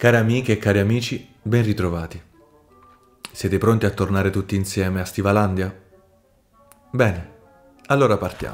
Care amiche e cari amici, ben ritrovati. Siete pronti a tornare tutti insieme a Stivalandia? Bene, allora partiamo.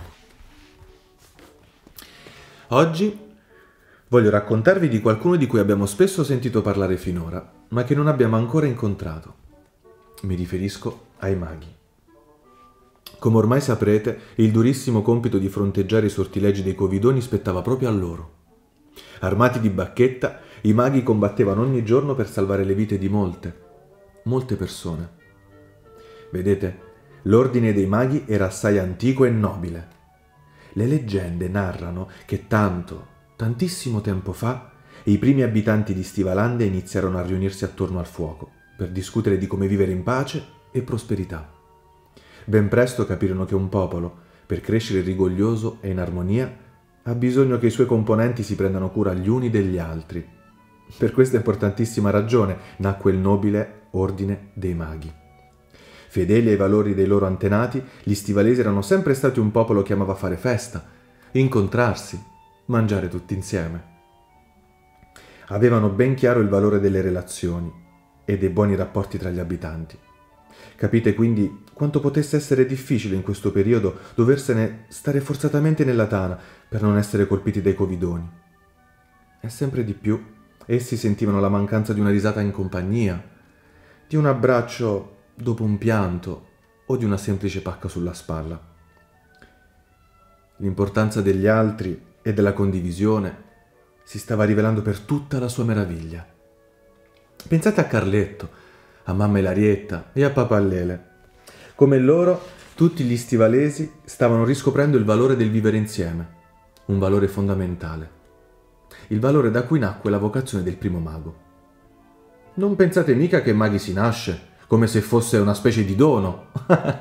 Oggi voglio raccontarvi di qualcuno di cui abbiamo spesso sentito parlare finora, ma che non abbiamo ancora incontrato. Mi riferisco ai maghi. Come ormai saprete, il durissimo compito di fronteggiare i sortilegi dei Covidoni spettava proprio a loro. Armati di bacchetta, i maghi combattevano ogni giorno per salvare le vite di molte persone. Vedete, l'ordine dei maghi era assai antico e nobile. Le leggende narrano che tantissimo tempo fa, i primi abitanti di Stivalandia iniziarono a riunirsi attorno al fuoco per discutere di come vivere in pace e prosperità. Ben presto capirono che un popolo, per crescere rigoglioso e in armonia, ha bisogno che i suoi componenti si prendano cura gli uni degli altri. Per questa importantissima ragione nacque il nobile ordine dei maghi. Fedeli ai valori dei loro antenati, gli stivalesi erano sempre stati un popolo che amava fare festa, incontrarsi, mangiare tutti insieme. Avevano ben chiaro il valore delle relazioni e dei buoni rapporti tra gli abitanti. Capite quindi quanto potesse essere difficile in questo periodo doversene stare forzatamente nella tana per non essere colpiti dai covidoni. E sempre di più essi sentivano la mancanza di una risata in compagnia, di un abbraccio dopo un pianto o di una semplice pacca sulla spalla. L'importanza degli altri e della condivisione si stava rivelando per tutta la sua meraviglia. Pensate a Carletto, a mamma Ilarietta e a papà Lele. Come loro, tutti gli stivalesi stavano riscoprendo il valore del vivere insieme, un valore fondamentale, il valore da cui nacque la vocazione del primo mago. Non pensate mica che maghi si nasce, come se fosse una specie di dono.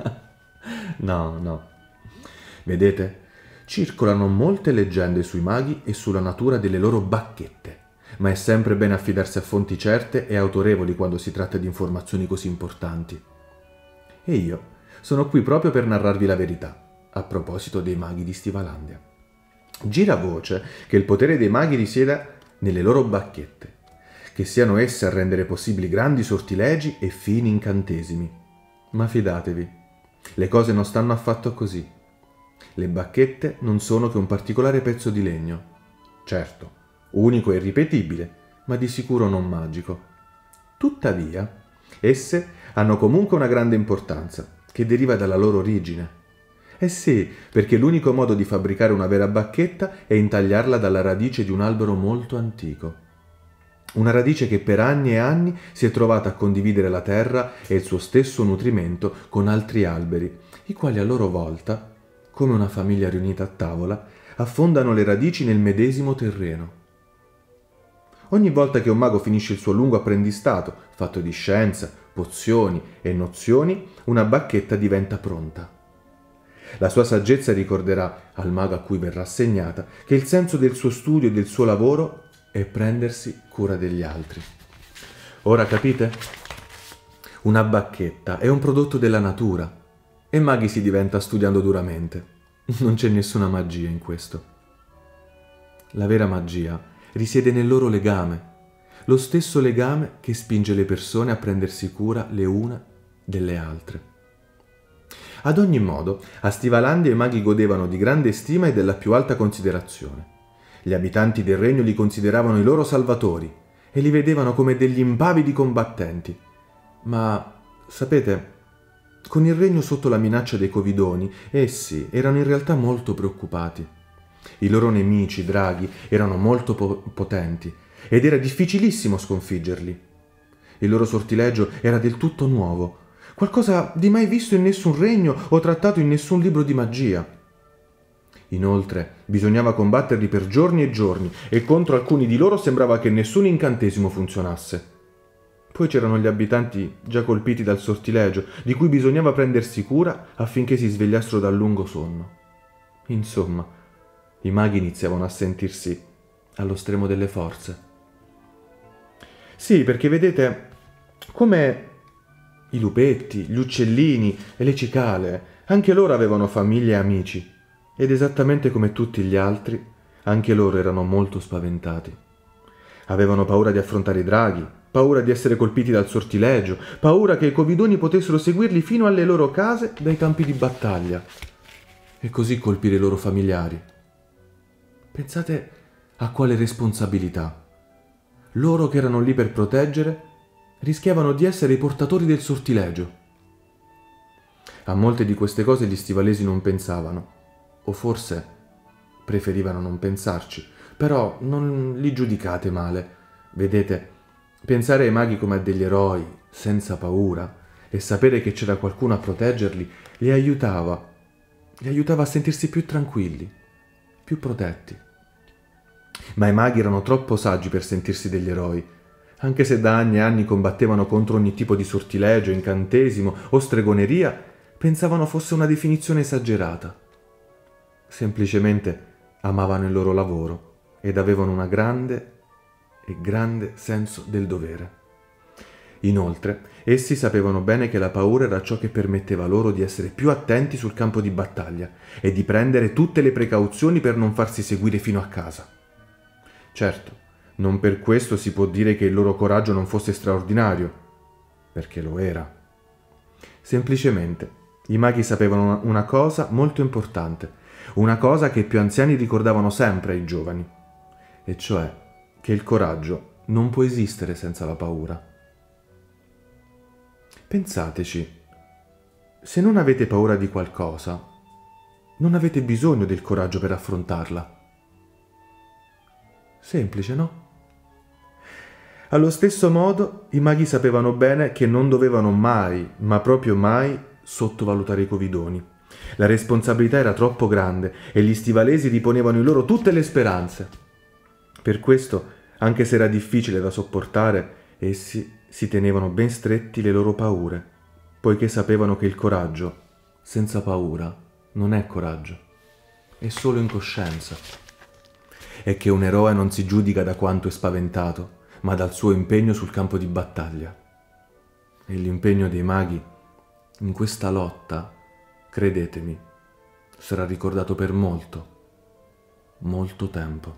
No. Vedete, circolano molte leggende sui maghi e sulla natura delle loro bacchette, ma è sempre bene affidarsi a fonti certe e autorevoli quando si tratta di informazioni così importanti. E io sono qui proprio per narrarvi la verità, a proposito dei maghi di Stivalandia. Gira voce che il potere dei maghi risieda nelle loro bacchette, che siano esse a rendere possibili grandi sortilegi e fini incantesimi. Ma fidatevi, le cose non stanno affatto così. Le bacchette non sono che un particolare pezzo di legno. Certo, unico e irripetibile, ma di sicuro non magico. Tuttavia, esse hanno comunque una grande importanza, che deriva dalla loro origine. Eh sì, perché l'unico modo di fabbricare una vera bacchetta è intagliarla dalla radice di un albero molto antico. Una radice che per anni e anni si è trovata a condividere la terra e il suo stesso nutrimento con altri alberi, i quali a loro volta, come una famiglia riunita a tavola, affondano le radici nel medesimo terreno. Ogni volta che un mago finisce il suo lungo apprendistato, fatto di scienza, pozioni e nozioni, una bacchetta diventa pronta. La sua saggezza ricorderà al mago a cui verrà assegnata che il senso del suo studio e del suo lavoro è prendersi cura degli altri. Ora capite? Una bacchetta è un prodotto della natura e maghi si diventa studiando duramente. Non c'è nessuna magia in questo. La vera magia risiede nel loro legame, lo stesso legame che spinge le persone a prendersi cura le une delle altre. Ad ogni modo, a Stivalandia i maghi godevano di grande stima e della più alta considerazione. Gli abitanti del regno li consideravano i loro salvatori e li vedevano come degli impavidi combattenti. Ma, sapete, con il regno sotto la minaccia dei covidoni, essi erano in realtà molto preoccupati. I loro nemici, i draghi, erano molto potenti ed era difficilissimo sconfiggerli. Il loro sortilegio era del tutto nuovo, qualcosa di mai visto in nessun regno o trattato in nessun libro di magia. Inoltre, bisognava combatterli per giorni e giorni e contro alcuni di loro sembrava che nessun incantesimo funzionasse. Poi c'erano gli abitanti già colpiti dal sortilegio, di cui bisognava prendersi cura affinché si svegliassero dal lungo sonno. Insomma, i maghi iniziavano a sentirsi allo stremo delle forze. Sì, perché vedete, come i lupetti, gli uccellini e le cicale, anche loro avevano famiglie e amici, ed esattamente come tutti gli altri, anche loro erano molto spaventati. Avevano paura di affrontare i draghi, paura di essere colpiti dal sortilegio, paura che i covidoni potessero seguirli fino alle loro case dai campi di battaglia e così colpire i loro familiari. Pensate a quale responsabilità. Loro che erano lì per proteggere rischiavano di essere i portatori del sortilegio. A molte di queste cose gli stivalesi non pensavano, o forse preferivano non pensarci, però non li giudicate male. Vedete, pensare ai maghi come a degli eroi, senza paura, e sapere che c'era qualcuno a proteggerli, li aiutava a sentirsi più tranquilli, più protetti. Ma i maghi erano troppo saggi per sentirsi degli eroi, anche se da anni e anni combattevano contro ogni tipo di sortilegio, incantesimo o stregoneria, pensavano fosse una definizione esagerata. Semplicemente amavano il loro lavoro ed avevano un grande senso del dovere. Inoltre, essi sapevano bene che la paura era ciò che permetteva loro di essere più attenti sul campo di battaglia e di prendere tutte le precauzioni per non farsi seguire fino a casa. Certo, non per questo si può dire che il loro coraggio non fosse straordinario, perché lo era. Semplicemente, i maghi sapevano una cosa molto importante, una cosa che i più anziani ricordavano sempre ai giovani, e cioè che il coraggio non può esistere senza la paura. Pensateci, se non avete paura di qualcosa, non avete bisogno del coraggio per affrontarla. Semplice, no? Allo stesso modo, i maghi sapevano bene che non dovevano mai, ma proprio mai, sottovalutare i covidoni. La responsabilità era troppo grande e gli stivalesi riponevano in loro tutte le speranze. Per questo, anche se era difficile da sopportare, essi si tenevano ben stretti le loro paure, poiché sapevano che il coraggio, senza paura, non è coraggio, è solo incoscienza. E che un eroe non si giudica da quanto è spaventato, ma dal suo impegno sul campo di battaglia. E l'impegno dei maghi in questa lotta, credetemi, sarà ricordato per molto, molto tempo.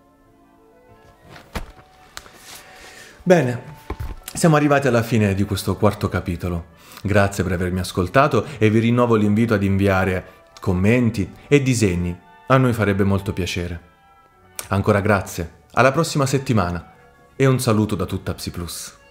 Bene, siamo arrivati alla fine di questo quarto capitolo. Grazie per avermi ascoltato e vi rinnovo l'invito ad inviare commenti e disegni. A noi farebbe molto piacere. Ancora grazie, alla prossima settimana e un saluto da tutta Psi Plus.